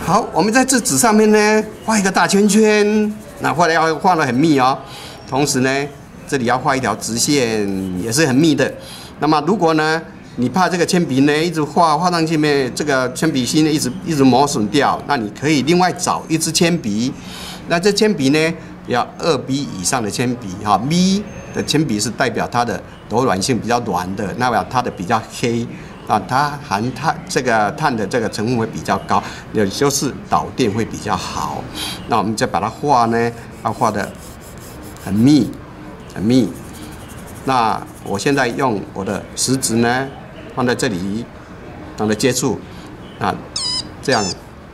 好，我们在这纸上面呢画一个大圈圈，那画的要画得很密哦。同时呢，这里要画一条直线，也是很密的。那么如果呢，你怕这个铅笔呢一直画上去面，这个铅笔芯呢一直磨损掉，那你可以另外找一支铅笔。那这铅笔呢要2B 以上的铅笔哈 ，B 的铅笔是代表它的柔软性比较软的，那么它的比较黑。它含这个碳的这个成分会比较高，也就是导电会比较好。那我们再把它画呢，要画的很密，很密。那我现在用我的食指呢放在这里，让它接触，啊，这样。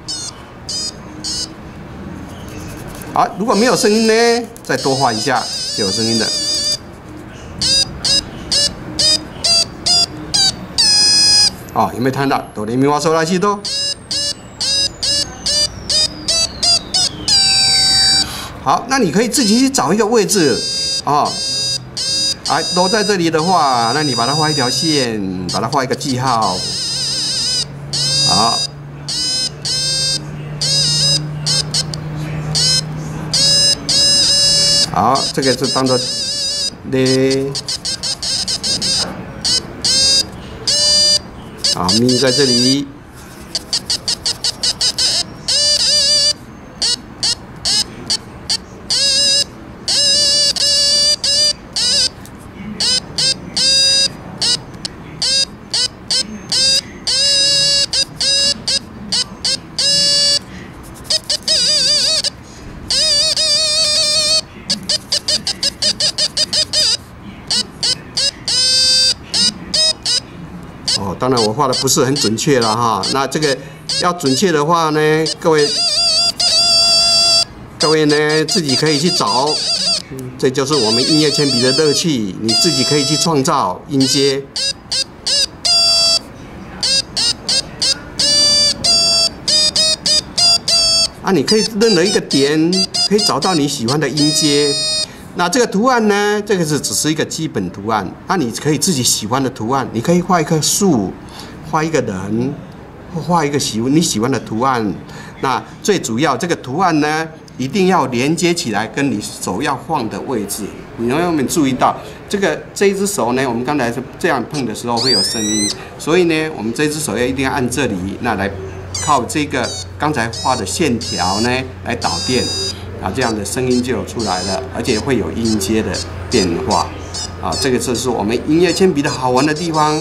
好，如果没有声音呢，再多画一下就有声音的。哦，有没有看到哆来咪发嗦拉西哆？好，那你可以自己去找一个位置哦。都在这里的话，那你把它画一条线，把它画一个记号。好，好，这个是当做嘞。好，咪在这里。哦，当然我画的不是很准确了哈。那这个要准确的话呢，各位呢自己可以去找，这就是我们音乐铅笔的乐趣，你自己可以去创造音阶。你可以任何一个点可以找到你喜欢的音阶。那这个图案呢？这个只是一个基本图案。你可以自己喜欢的图案，你可以画一棵树，画一个人，或画一个你喜欢的图案。那最主要这个图案呢，一定要连接起来，跟你手要放的位置。你要有注意到，这一只手呢，我们刚才是这样碰的时候会有声音，所以呢，我们这只手一定要按这里，那来靠这个刚才画的线条呢来导电。这样的声音就有出来了，而且会有音阶的变化。这个就是我们音乐铅笔的好玩的地方。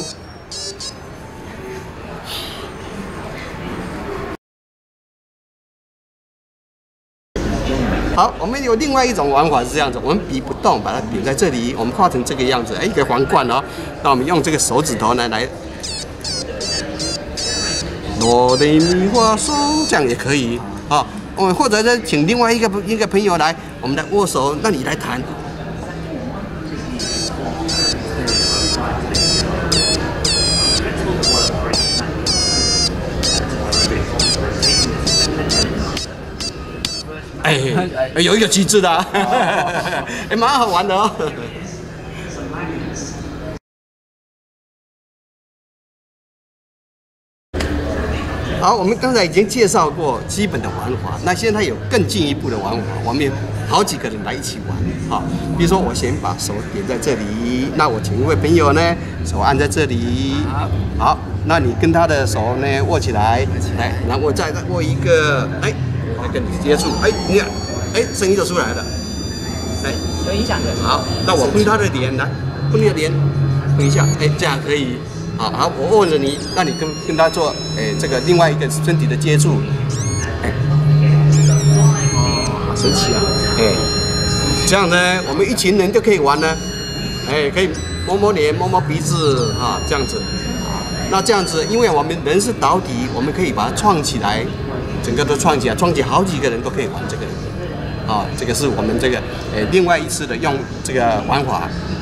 好，我们有另外一种玩法是这样子，我们笔不动，把它点在这里，我们画成这个样子，一个皇冠哦。那我们用这个手指头呢来哆来咪发嗦，这样也可以啊。或者是请另外一个朋友来，我们来握手，那你来弹。有一个机制的、啊，蛮好玩的哦。好，我们刚才已经介绍过基本的玩法，那现在有更进一步的玩法，我们有好几个人来一起玩。比如说我先把手点在这里，那我请一位朋友呢，手按在这里。好，那你跟他的手呢握起来，来，然后我再握一个，来跟你接触，你看，声音就出来了， 有影响的。 好，那我碰他的脸，来，碰你的脸，碰一下，这样可以。好，我握着你，那你跟他做，这个另外一个身体的接触，好神奇啊，这样呢，我们一群人就可以玩了，可以摸摸脸、摸摸鼻子，这样子。那这样子，因为我们人是导体，我们可以把它创起来，整个都创起来，创起好几个人都可以玩这个。这个是我们这个另外一次的用这个玩法。